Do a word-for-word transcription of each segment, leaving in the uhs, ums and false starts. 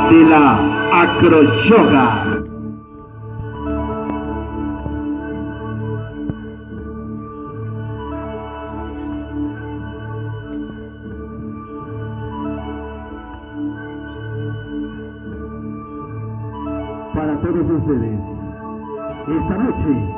de la acroyoga. Para todos ustedes, esta noche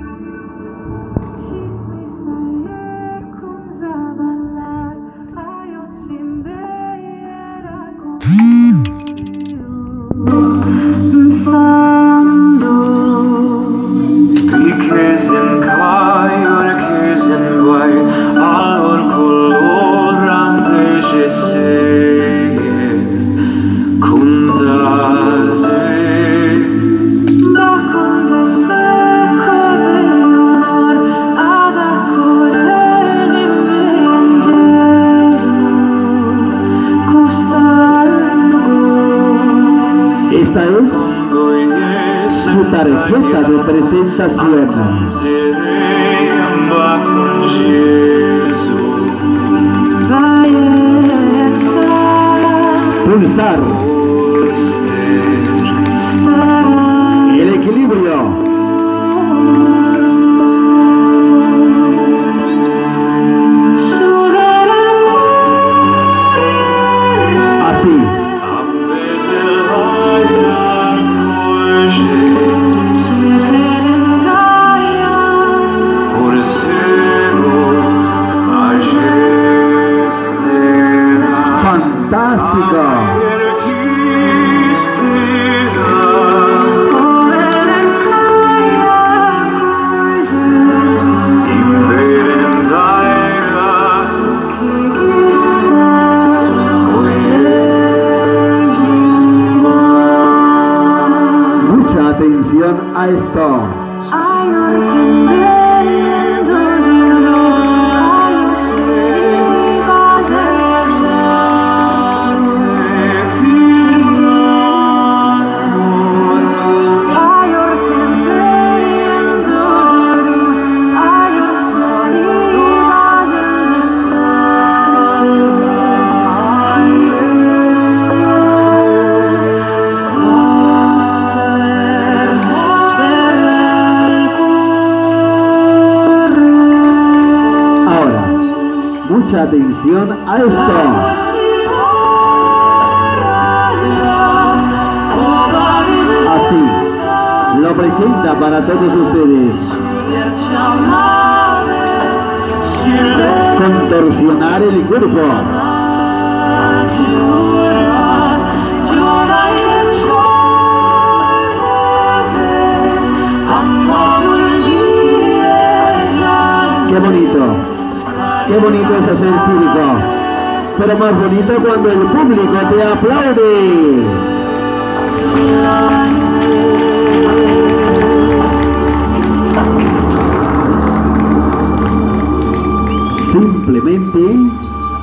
esta es su tarjeta de presentación. Pulsar. El equilibrio. Fantástico. Mucha atención a esto. Mucha atención a esto. Así, lo presenta para todos ustedes. Contorsionar el cuerpo. Qué bonito. Qué bonito es hacer circo, pero más bonito cuando el público te aplaude. Simplemente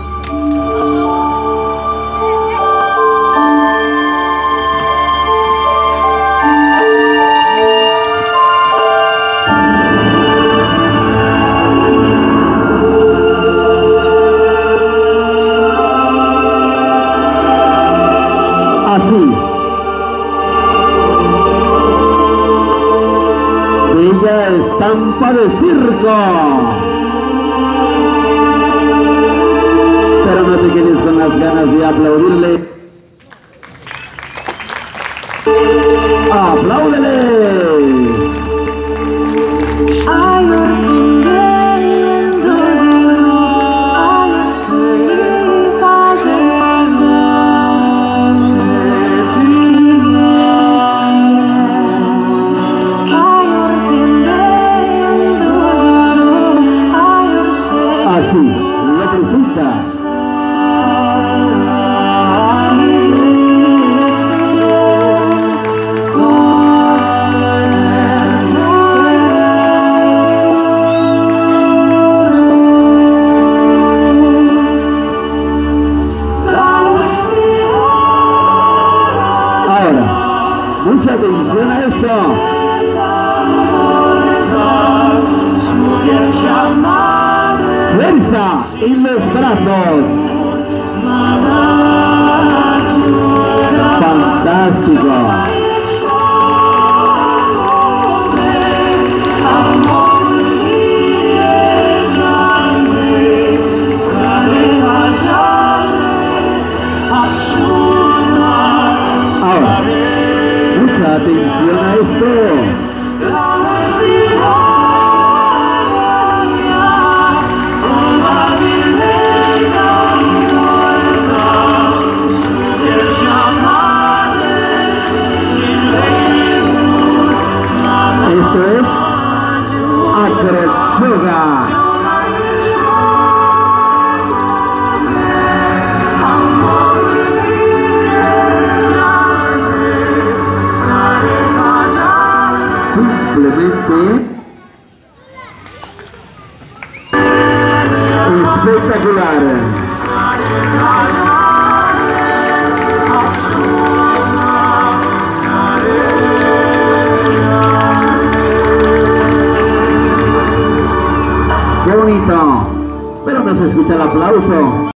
bella estampa de circo. Pero no te quedes con las ganas de aplaudirle. ¡Apláudele! Lo presenta. Ahora, mucha atención a esto. Fuerza en los brazos. atención a esto. Esto es Acrochoga. Simplemente espectacular. Qué bonito, pero no se escucha el aplauso.